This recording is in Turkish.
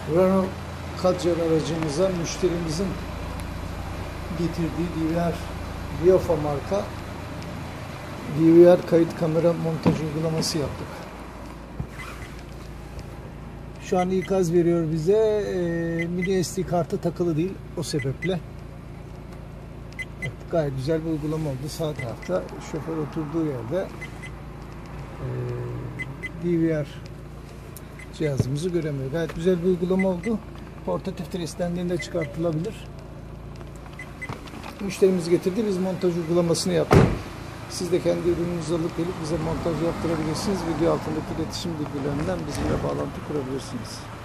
Renault Kadjar aracımıza müşterimizin getirdiği DVR Biofa marka DVR kayıt kamera montaj uygulaması yaptık. Şu an ikaz veriyor bize. Mini SD kartı takılı değil. O sebeple. Evet, gayet güzel bir uygulama oldu. Sağ tarafta şoför oturduğu yerde DVR cihazımızı göremiyor. Gayet güzel bir uygulama oldu. Portatif istendiğinde çıkartılabilir. Müşterimiz getirdi. Biz montaj uygulamasını yaptık. Siz de kendi ürününüzü alıp gelip bize montaj yaptırabilirsiniz. Video altındaki iletişim bilgilerinden bizimle bağlantı kurabilirsiniz.